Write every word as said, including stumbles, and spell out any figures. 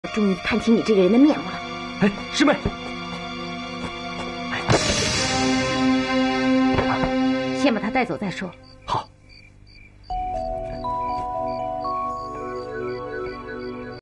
终于看清你这个人的面目了。 哎，师妹， 先把他带走再说。 好。